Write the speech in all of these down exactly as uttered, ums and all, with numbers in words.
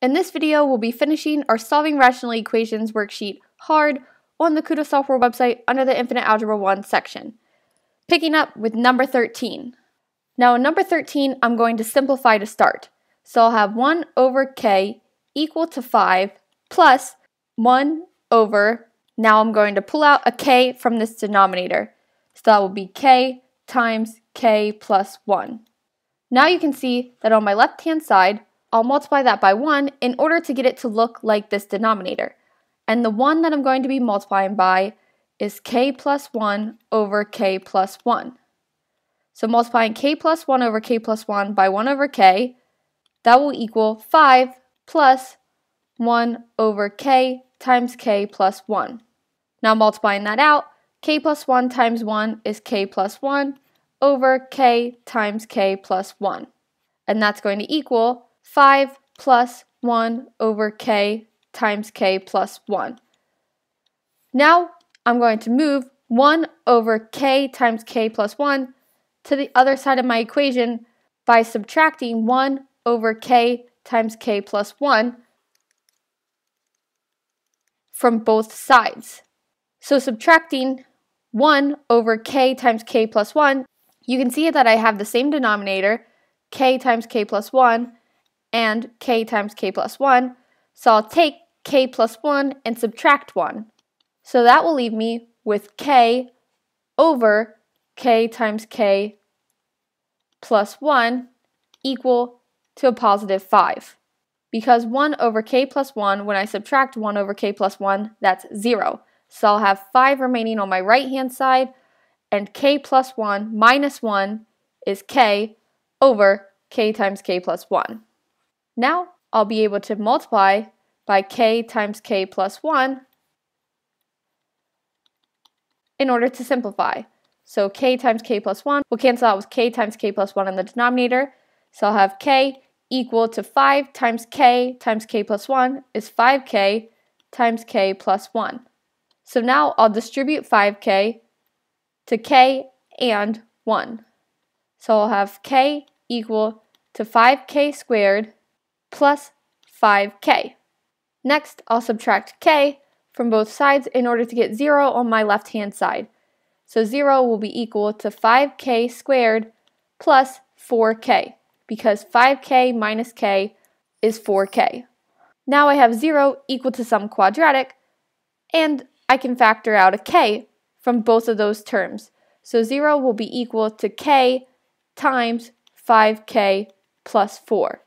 In this video, we'll be finishing our Solving Rational Equations worksheet hard on the Kuta Software website under the Infinite Algebra one section, picking up with number thirteen. Now in number thirteen, I'm going to simplify to start. So I'll have one over k equal to five plus one over, now I'm going to pull out a k from this denominator. So that will be k times k plus one. Now you can see that on my left-hand side, I'll multiply that by one in order to get it to look like this denominator. And the one that I'm going to be multiplying by is k plus one over k plus one. So multiplying k plus one over k plus one by one over k, that will equal five plus one over k times k plus one. Now multiplying that out, k plus one times one is k plus one over k times k plus one. And that's going to equal five plus one over k times k plus one. Now I'm going to move one over k times k plus one to the other side of my equation by subtracting one over k times k plus one from both sides. So subtracting one over k times k plus one, you can see that I have the same denominator, k times k plus one, and k times k plus one, so I'll take k plus one and subtract one. So that will leave me with k over k times k plus one equal to a positive five. Because one over k plus one, when I subtract one over k plus one, that's zero. So I'll have five remaining on my right hand side, and k plus one minus one is k over k times k plus one. Now I'll be able to multiply by k times k plus one in order to simplify. So k times k plus one will cancel out with k times k plus one in the denominator. So I'll have k equal to five times k times k plus one is five k times k plus one. So now I'll distribute five k to k and one. So I'll have k equal to five k squared plus five k. Next, I'll subtract k from both sides in order to get zero on my left-hand side. So zero will be equal to five k squared plus four k, because five k minus k is four k. Now I have zero equal to some quadratic, and I can factor out a k from both of those terms. So zero will be equal to k times five k plus four.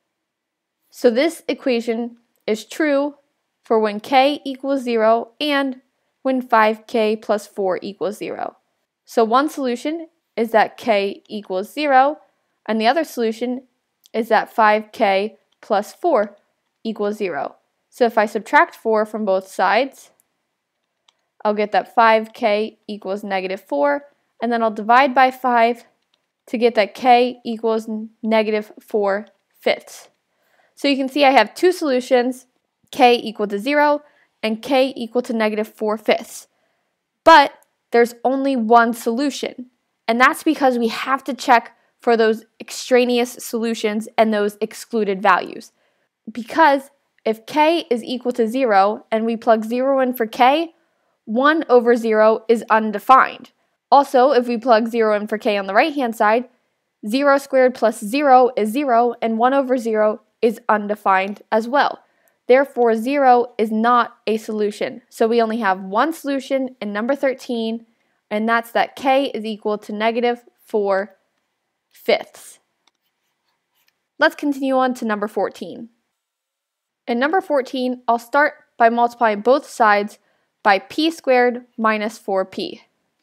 So this equation is true for when k equals zero and when five k plus four equals zero. So one solution is that k equals zero, and the other solution is that five k plus four equals zero. So if I subtract four from both sides, I'll get that five k equals negative four, and then I'll divide by five to get that k equals negative four fifths. So you can see I have two solutions, k equal to zero and k equal to negative four fifths. But there's only one solution, and that's because we have to check for those extraneous solutions and those excluded values. Because if k is equal to zero and we plug zero in for k, one over zero is undefined. Also, if we plug zero in for k on the right-hand side, zero squared plus zero is zero, and one over zero is undefined as well. Therefore, zero is not a solution. So we only have one solution in number thirteen, and that's that k is equal to negative four fifths. Let's continue on to number fourteen. In number fourteen, I'll start by multiplying both sides by p squared minus four p.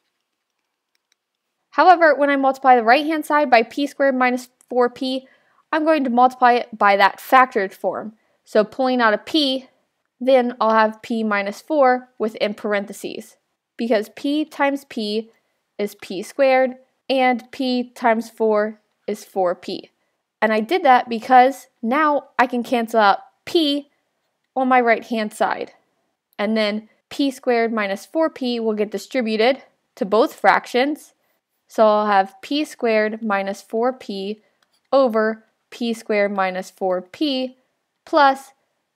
However, when I multiply the right-hand side by p squared minus four p, I'm going to multiply it by that factored form. So pulling out a p, then I'll have p minus four within parentheses, because p times p is p squared, and p times four is four p. And I did that because now I can cancel out p on my right-hand side. And then p squared minus four p will get distributed to both fractions. So I'll have p squared minus four p over p squared minus four p plus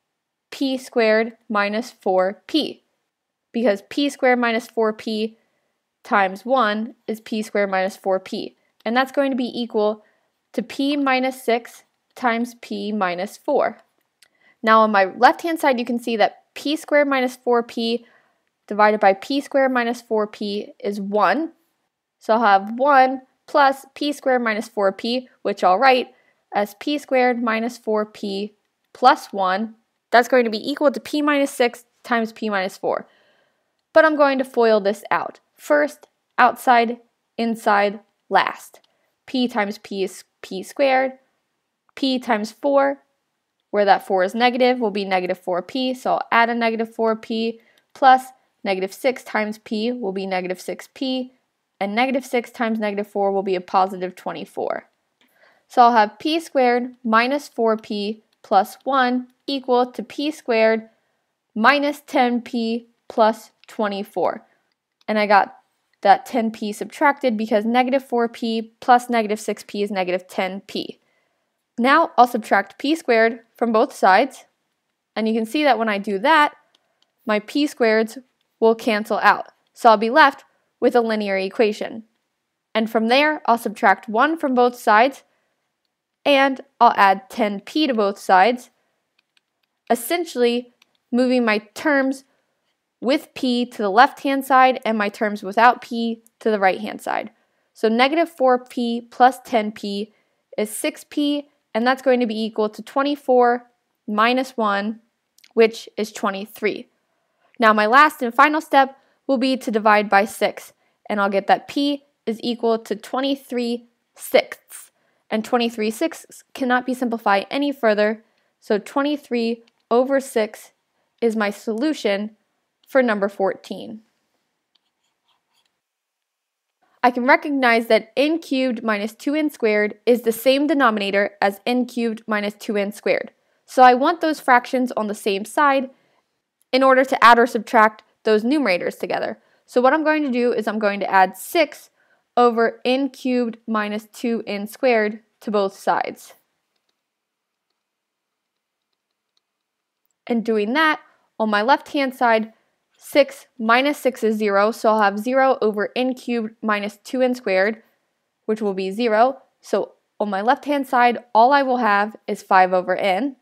p squared minus four p, because p squared minus four p times one is p squared minus four p, and that's going to be equal to p minus six times p minus four. Now on my left-hand side, you can see that p squared minus four p divided by p squared minus four p is one. So I'll have one plus p squared minus four p, which I'll write as p squared minus four p plus one. That's going to be equal to p minus six times p minus four. But I'm going to FOIL this out. First, outside, inside, last. P times p is p squared. P times four, where that four is negative, will be negative four p, so I'll add a negative four p, plus negative six times p will be negative six p, and negative six times negative four will be a positive twenty-four. So I'll have p squared minus four p plus one equal to p squared minus ten p plus twenty-four. And I got that ten p subtracted because negative four p plus negative six p is negative ten p. Now I'll subtract p squared from both sides, and you can see that when I do that, my p squareds will cancel out. So I'll be left with a linear equation. And from there, I'll subtract one from both sides, and I'll add ten p to both sides, essentially moving my terms with p to the left-hand side and my terms without p to the right-hand side. So negative four p plus ten p is six p, and that's going to be equal to twenty-four minus one, which is twenty-three. Now my last and final step will be to divide by six, and I'll get that p is equal to twenty-three sixths, and twenty-three sixths cannot be simplified any further, so twenty-three over six is my solution for number fourteen. I can recognize that n cubed minus two n squared is the same denominator as n cubed minus two n squared. So I want those fractions on the same side in order to add or subtract those numerators together. So what I'm going to do is I'm going to add six over n cubed minus two n squared to both sides. And doing that, on my left-hand side, six minus six is zero, so I'll have zero over n cubed minus two n squared, which will be zero. So on my left-hand side, all I will have is five over n.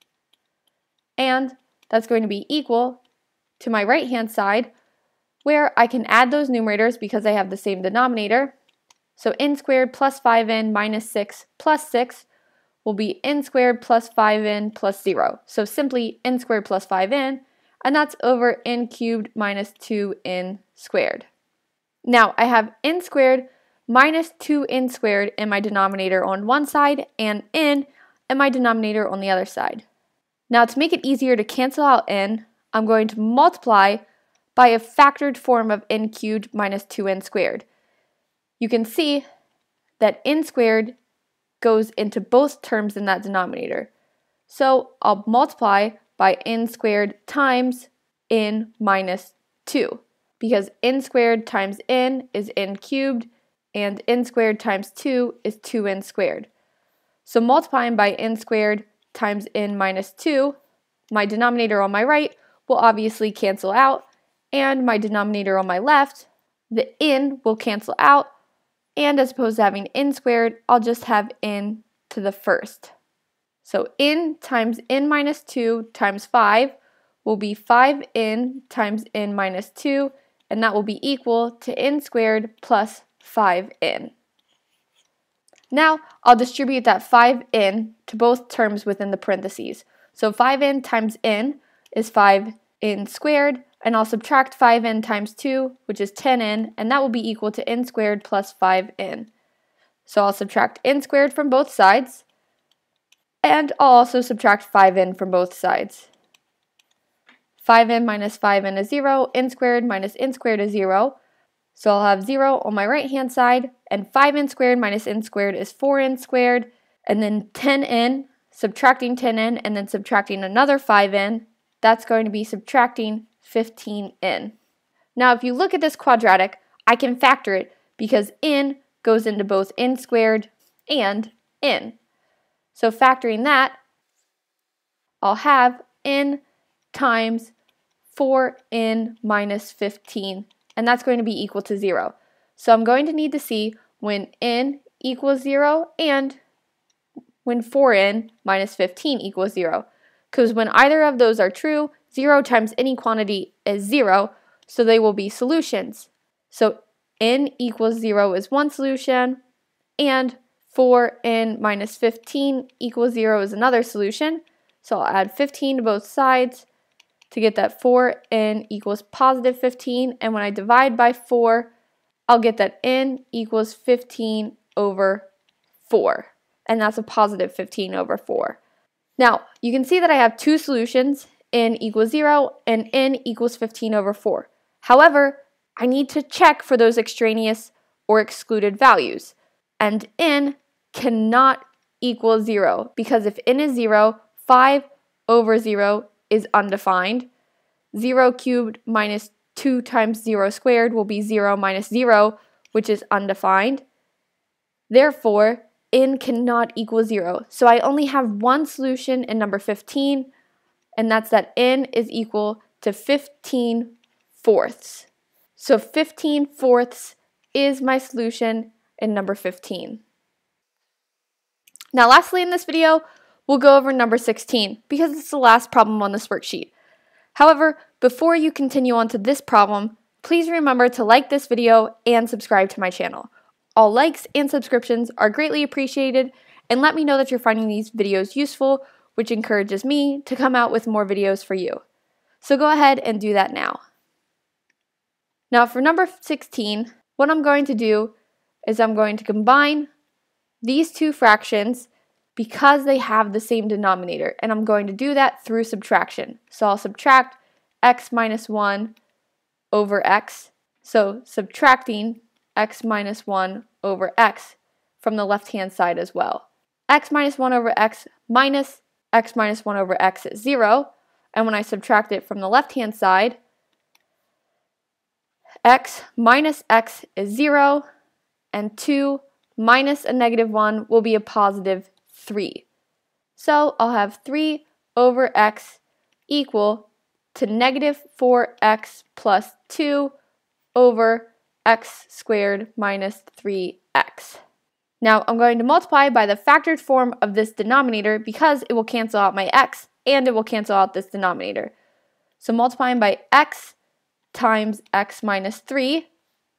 And that's going to be equal to my right-hand side, where I can add those numerators because they have the same denominator. So n squared plus five n minus six plus six will be n squared plus five n plus zero. So simply n squared plus five n, and that's over n cubed minus two n squared. Now I have n squared minus two n squared in my denominator on one side and n in my denominator on the other side. Now to make it easier to cancel out n, I'm going to multiply by a factored form of n cubed minus two n squared. You can see that n squared goes into both terms in that denominator. So I'll multiply by n squared times n minus two, because n squared times n is n cubed, and n squared times two is two n squared. So multiplying by n squared times n minus two, my denominator on my right will obviously cancel out, and my denominator on my left, the n will cancel out, and as opposed to having n squared, I'll just have n to the first. So n times n minus two times five will be five n times n minus two, and that will be equal to n squared plus five n. Now I'll distribute that five n to both terms within the parentheses. So five n times n is five n squared, and I'll subtract five n times two, which is ten n, and that will be equal to n squared plus five n. So I'll subtract n squared from both sides, and I'll also subtract five n from both sides. five n minus five n is zero, n squared minus n squared is zero, so I'll have zero on my right hand side, and five n squared minus n squared is four n squared, and then ten n, subtracting ten n, and then subtracting another five n, that's going to be subtracting fifteen n. Now if you look at this quadratic, I can factor it because n goes into both n squared and n. So factoring that, I'll have n times four n minus fifteen, and that's going to be equal to zero. So I'm going to need to see when n equals zero and when four n minus fifteen equals zero. Because when either of those are true, zero times any quantity is zero, so they will be solutions. So n equals zero is one solution, and four n minus fifteen equals zero is another solution. So I'll add fifteen to both sides to get that four n equals positive fifteen, and when I divide by four, I'll get that n equals fifteen over four, and that's a positive fifteen over four. Now, you can see that I have two solutions, n equals zero and n equals fifteen over four. However, I need to check for those extraneous or excluded values, and n cannot equal zero, because if n is zero, five over zero is undefined. zero cubed minus two times zero squared will be zero minus zero, which is undefined. Therefore, n cannot equal zero. So I only have one solution in number fifteen, and that's that n is equal to fifteen fourths. So fifteen fourths is my solution in number fifteen. Now lastly in this video, we'll go over number sixteen because it's the last problem on this worksheet. However, before you continue on to this problem, please remember to like this video and subscribe to my channel. All likes and subscriptions are greatly appreciated, and let me know that you're finding these videos useful, which encourages me to come out with more videos for you. So go ahead and do that now. Now for number sixteen, what I'm going to do is I'm going to combine these two fractions because they have the same denominator, and I'm going to do that through subtraction. So I'll subtract x minus one over x, so subtracting x minus one over x from the left-hand side as well. X minus one over x minus x minus one over x is zero, and when I subtract it from the left-hand side, x minus x is zero, and two minus a negative one will be a positive three. So I'll have three over x equal to negative four x plus two over x squared minus three x. Now I'm going to multiply by the factored form of this denominator because it will cancel out my x and it will cancel out this denominator. So multiplying by x times x minus three,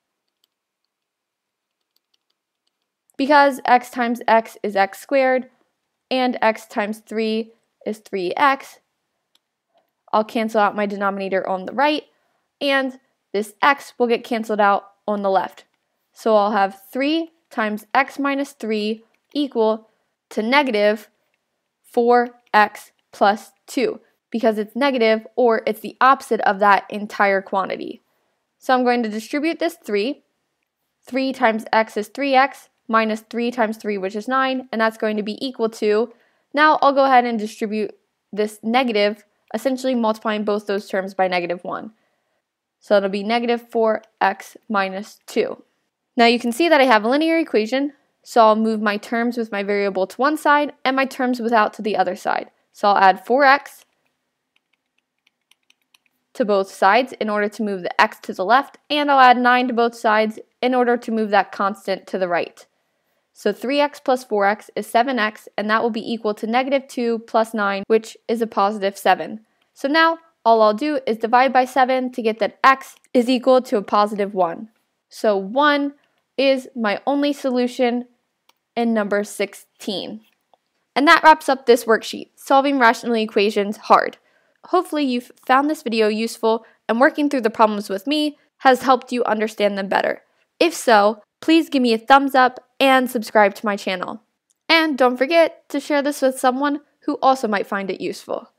because x times x is x squared and x times three is three x, I'll cancel out my denominator on the right, and this x will get canceled out on the left. So I'll have three times x minus three equal to negative four x plus two, because it's negative or it's the opposite of that entire quantity. So I'm going to distribute this three. three times x is three x minus three times three, which is nine, and that's going to be equal to, now I'll go ahead and distribute this negative, essentially multiplying both those terms by negative one. So it'll be negative four x minus two. Now you can see that I have a linear equation, so I'll move my terms with my variable to one side and my terms without to the other side. So I'll add four x to both sides in order to move the x to the left, and I'll add nine to both sides in order to move that constant to the right. So three x plus four x is seven x, and that will be equal to negative two plus nine, which is a positive seven. So now all I'll do is divide by seven to get that x is equal to a positive one. So one is my only solution in number sixteen. And that wraps up this worksheet, Solving Rational Equations Hard. Hopefully you've found this video useful, and working through the problems with me has helped you understand them better. If so, please give me a thumbs up and subscribe to my channel. And don't forget to share this with someone who also might find it useful.